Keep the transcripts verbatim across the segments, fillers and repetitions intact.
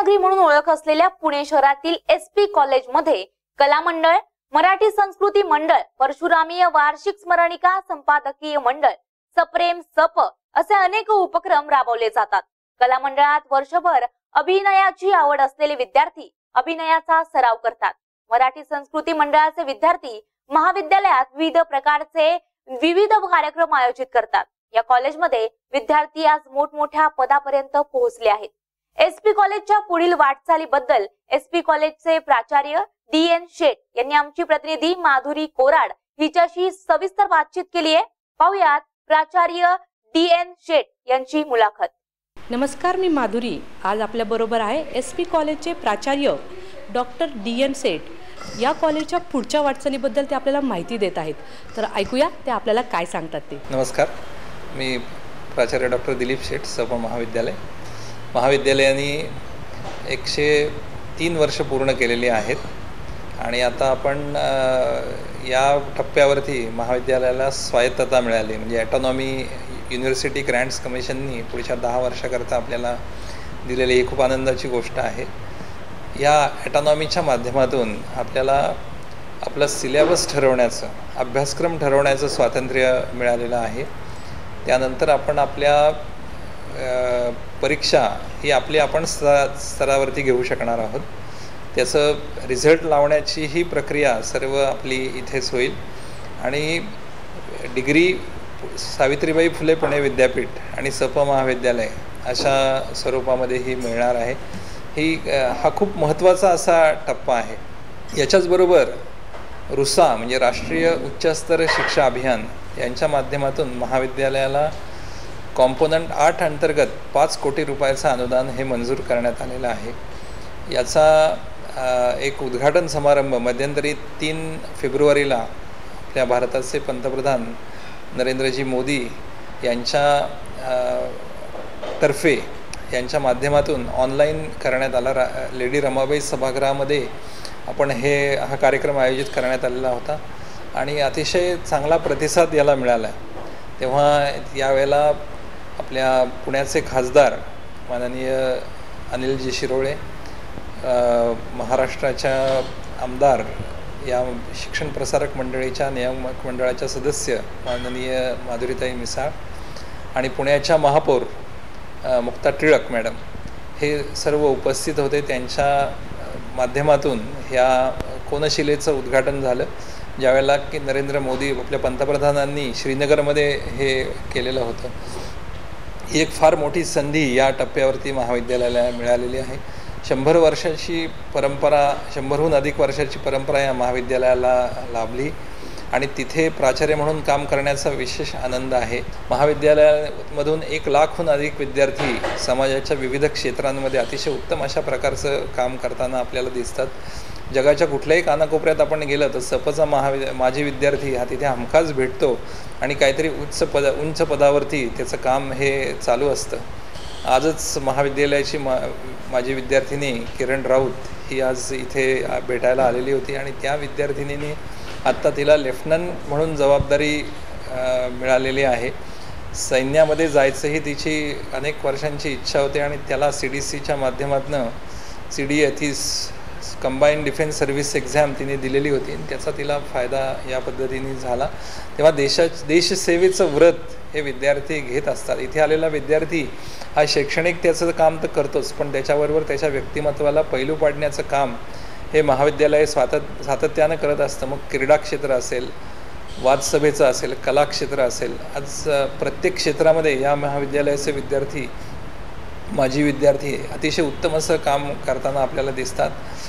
विद्यानगरी म्हणून ओळख असलेल्या पुणे शहरातील एस पी कॉलेज मध्ये कला मंडळ, मराठी संस्कृती मंडळ, परशुरामीय वार्षिक स्मरणिका संपादकीय मंडळ, सप्रेम सप असे अनेक उपक्रम राबवले जातात। कला मंडळात वर्षभर अभिनयाची आवड असलेले विद्यार्थी अभिनयाचा सराव करतात। मराठी संस्कृती मंडळाचे विद्यार्थी महाविद्यालयात विविध प्रकारचे विविध कार्यक्रम आयोजित करतात। या कॉलेजमध्ये विद्यार्थी आज मोठमोठ्या पदापर्यंत पोहोचले आहेत। एसपी कॉलेजच्या पुढील वाटचालीबद्दल एसपी कॉलेजचे प्राचार्य डी एन शेट यांनी आमची प्रतिनिधी माधुरी कोराड हिच्याशी सविस्तर बातचीत केली आहे। पाहूयात प्राचार्य डी एन शेट यांची मुलाखत। नमस्कार, मी माधुरी। आज आपल्या बरोबर आहे एसपी कॉलेजचे प्राचार्य डॉक्टर डी एन शेट। या कॉलेजच्या पुढच्या वाटचालीबद्दल ते आपल्याला माहिती देत आहेत, तर ऐकूया ते आपल्याला काय सांगतात ते। नमस्कार, मी प्राचार्य डॉक्टर दिलीप शेट, सप महाविद्यालय। महाविद्यालयाने एकशे तीन वर्ष पूर्ण केलेली आहेत आणि आता आपण या टप्प्यावरती महाविद्यालयाला स्वायत्तता मिळाली, म्हणजे ॲटॉनॉमी युनिव्हर्सिटी ग्रँट्स कमिशननी पुढच्या दहा वर्षाकरता आपल्याला दिलेली ही खूप आनंदाची गोष्ट आहे। या ॲटॉनॉमीच्या माध्यमातून आपल्याला आपला सिलेबस ठरवण्याचं, अभ्यासक्रम ठरवण्याचं स्वातंत्र्य मिळालेलं आहे। त्यानंतर आपण आपल्या परीक्षा ही आपली आपण स्तरा स्तरावरती घेऊ शकणार आहोत। त्याचं रिझल्ट लावण्याची ही प्रक्रिया सर्व आपली इथेच होईल आणि डिग्री सावित्रीबाई फुले पुणे विद्यापीठ आणि सप महाविद्यालय अशा स्वरूपामध्ये ही मिळणार आहे। ही हा खूप महत्त्वाचा असा टप्पा आहे। याच्याचबरोबर रुसा म्हणजे राष्ट्रीय उच्चस्तर शिक्षा अभियान यांच्या माध्यमातून महाविद्यालयाला कॉम्पोनंट आठ अंतर्गत पाच कोटी रुपयाचं अनुदान हे मंजूर करण्यात आलेलं आहे। याचा एक उद्घाटन समारंभ मध्यंतरी तीन फेब्रुवारीला आपल्या भारताचे पंतप्रधान नरेंद्रजी मोदी यांच्या तर्फे यांच्या माध्यमातून ऑनलाईन करण्यात आला। रा लेडी रमाबाई सभागृहामध्ये आपण हे हा कार्यक्रम आयोजित करण्यात आलेला होता आणि अतिशय चांगला प्रतिसाद याला मिळाला। तेव्हा यावेळेला आपल्या पुण्याचे खासदार माननीय अनिलजी शिरोळे, महाराष्ट्राच्या आमदार, या शिक्षण प्रसारक मंडळीच्या नियामक मंडळाच्या सदस्य माननीय माधुरीताई मिसाळ आणि पुण्याच्या महापौर मुक्ता टिळक मॅडम हे सर्व उपस्थित होते। त्यांच्या माध्यमातून ह्या कोनशिलेचं उद्घाटन झालं, ज्यावेळेला की नरेंद्र मोदी आपल्या पंतप्रधानांनी श्रीनगरमध्ये हे केलेलं होतं। ही एक फार मोठी संधी या टप्प्यावरती महाविद्यालयाला मिळालेली आहे। शंभर वर्षाची परंपरा, शंभरहून अधिक वर्षाची परंपरा या महाविद्यालयाला लाभली आणि तिथे प्राचार्य म्हणून काम करण्याचा विशेष आनंद आहे। महाविद्यालयामधून एक लाखहून अधिक विद्यार्थी समाजाच्या विविध क्षेत्रांमध्ये अतिशय उत्तम अशा प्रकारचं काम करताना आपल्याला दिसतात। जगाच्या कुठल्याही कानाकोपऱ्यात आपण गेलं तर सपचा महाविद्या माजी विद्यार्थी हा तिथे हमखास भेटतो आणि काहीतरी उच्च पद उंच पदावरती त्याचं काम हे चालू असतं। आजच महाविद्यालयाची मा माझी विद्यार्थिनी किरण राऊत ही आज इथे भेटायला आलेली होती आणि त्या विद्यार्थिनीने आत्ता तिला लेफ्टनंट म्हणून जबाबदारी मिळालेली आहे। सैन्यामध्ये जायचंही तिची अनेक वर्षांची इच्छा होती आणि त्याला सी डी सीच्या माध्यमातून सी डी ती कंबाईन डिफेन्स सर्व्हिस एक्झाम तिने दिलेली होती आणि त्याचा तिला फायदा या पद्धतीने झाला। तेव्हा देशा देशसेवेचं व्रत हे विद्यार्थी घेत असतात। इथे आलेला विद्यार्थी हा शैक्षणिक त्याचं काम तर करतोच, पण त्याच्याबरोबर त्याच्या व्यक्तिमत्वाला पैलू पाडण्याचं काम हे महाविद्यालय सातत सातत्यानं करत असतं। मग क्रीडा क्षेत्र असेल, वादसभेचं असेल, कला क्षेत्र असेल, आज प्रत्येक क्षेत्रामध्ये या महाविद्यालयाचे विद्यार्थी, माजी विद्यार्थी अतिशय उत्तम असं काम करताना आपल्याला दिसतात।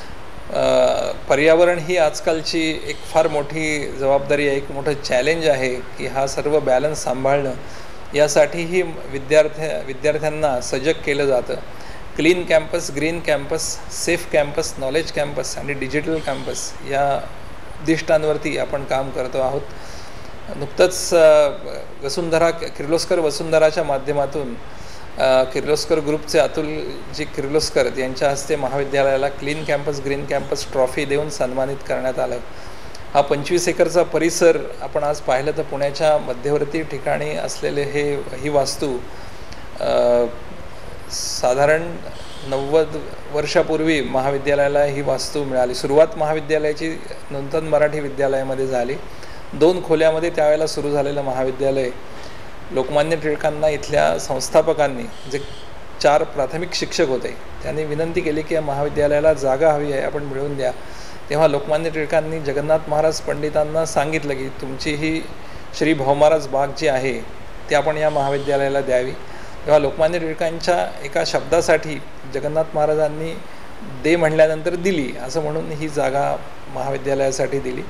पर्यावरण ही आजकालची एक फार मोठी जबाबदारी आहे, एक मोठं चॅलेंज आहे की हा सर्व बॅलन्स सांभाळणं, यासाठीही विद्यार्थ्या विद्यार्थ्यांना सजग केलं जातं। Clean campus, green campus, safe campus, knowledge campus आणि डिजिटल कॅम्पस या उद्दिष्टांवरती आपण काम करतो आहोत। नुकतंच वसुंधरा किर्लोस्कर वसुंधराच्या माध्यमातून किर्लोस्कर ग्रुपचे अतुलजी किर्लोस्कर यांच्या हस्ते महाविद्यालयाला clean campus, green campus trophy देऊन सन्मानित करण्यात आलं। हा पंचवीस एकरचा परिसर आपण आज पाहिलं तर पुण्याच्या मध्यवर्ती ठिकाणी असलेले हे ही वास्तू साधारण नव्वद वर्षापूर्वी महाविद्यालयाला ही वास्तू मिळाली. सुरुवात महाविद्यालयाची नूतन मराठी विद्यालयामध्ये झाली. दोन खोल्यामध्ये त्यावेळेला सुरू झालेलं महाविद्यालय लोकमान्य टिळकांना इथल्या संस्थापकांनी, जे चार प्राथमिक शिक्षक होते, त्यांनी विनंती केली की या महाविद्यालयाला जागा हवी आहे, आपण मिळवून द्या. तेव्हा लोकमान्य टिळकांनी जगन्नाथ महाराज पंडितांना सांगितलं की तुमची ही श्री भाऊमहाराज बाग जी आहे ती आपण या महाविद्यालयाला द्यावी. तेव्हा लोकमान्य टिळकांच्या एका शब्दासाठी जगन्नाथ महाराजांनी दे म्हणल्यानंतर दिली, असं म्हणून ही जागा महाविद्यालयासाठी दिली.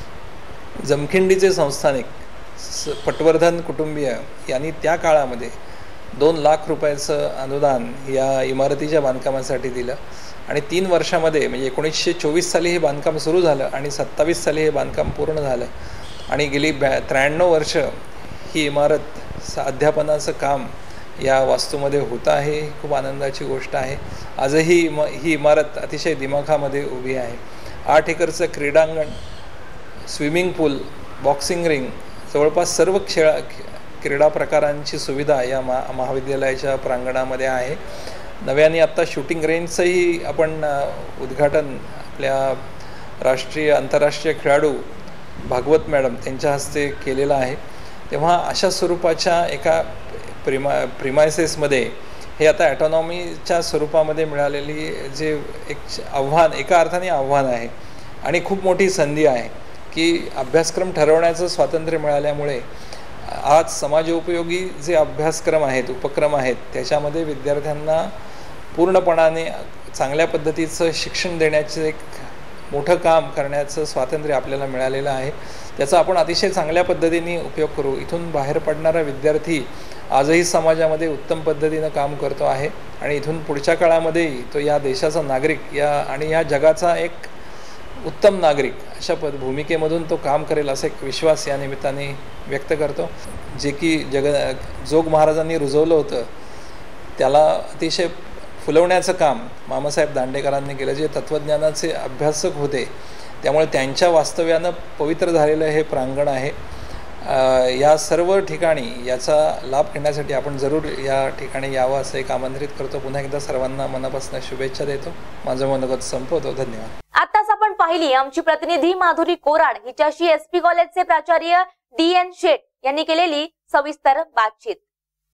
जमखिंडीचे संस्थानिक स पटवर्धन कुटुंबीय यांनी त्या काळामध्ये दोन लाख रुपयाचं अनुदान या इमारतीच्या बांधकामासाठी दिलं आणि तीन वर्षामध्ये म्हणजे एकोणीसशे चोवीस साली हे बांधकाम सुरू झालं आणि सत्तावीस साली हे बांधकाम पूर्ण झालं आणि गेली ब्या त्र्याण्णव वर्ष ही इमारत अध्यापनाचं काम या वास्तूमध्ये होतं आहे. खूप आनंदाची गोष्ट आहे. आजही इम ही इमारत अतिशय दिमाखामध्ये उभी आहे. आठ एकरचं क्रीडांगण, स्विमिंग पूल, बॉक्सिंग रिंग, जवळपास सर्व खेळ क्रीडा प्रकारांची सुविधा या मा महाविद्यालयाच्या प्रांगणामध्ये आहे. नव्याने आत्ता शूटिंग रेंजचंही आपण उद्घाटन आपल्या राष्ट्रीय आंतरराष्ट्रीय खेळाडू भागवत मॅडम त्यांच्या हस्ते केलेलं आहे. तेव्हा अशा स्वरूपाच्या एका प्रिमा प्रिमायसेसमध्ये हे आता ॲटॉनॉमीच्या स्वरूपामध्ये मिळालेली जे एक आव्हान, एका अर्थाने आव्हान आहे आणि खूप मोठी संधी आहे की अभ्यासक्रम ठरवण्याचं स्वातंत्र्य मिळाल्यामुळे आज समाजोपयोगी जे अभ्यासक्रम आहेत, उपक्रम आहेत, त्याच्यामध्ये विद्यार्थ्यांना पूर्णपणाने चांगल्या पद्धतीचं शिक्षण देण्याचं एक मोठं काम करण्याचं स्वातंत्र्य आपल्याला मिळालेलं आहे. त्याचा आपण अतिशय चांगल्या पद्धतीने उपयोग करू. इथून बाहेर पडणारा विद्यार्थी आजही समाजामध्ये उत्तम पद्धतीनं काम करतो आहे आणि इथून पुढच्या काळामध्येही तो या देशाचा नागरिक या आणि या जगाचा एक उत्तम नागरिक अशा पद भूमिकेमधून तो काम करेल असा एक विश्वास या निमित्ताने व्यक्त करतो. जे की जग जोग महाराजांनी रुजवलं होतं त्याला अतिशय फुलवण्याचं काम मामासाहेब दांडेकरांनी केलं, जे तत्त्वज्ञानाचे अभ्यासक होते. त्यामुळे त्यांच्या वास्तव्यानं पवित्र झालेलं हे प्रांगण आहे. या सर्व ठिकाणी याचा लाभ घेण्यासाठी आपण जरूर या ठिकाणी यावं असं एक आमंत्रित करतो. पुन्हा एकदा सर्वांना मनापासून शुभेच्छा देतो. माझं मनोगत संपवतो. धन्यवाद. आताच आपण पाहिली आमची प्रतिनिधी माधुरी कोराड हिच्याशी एसपी कॉलेजचे प्राचार्य डी एन शेट यांनी केलेली सविस्तर बातचीत.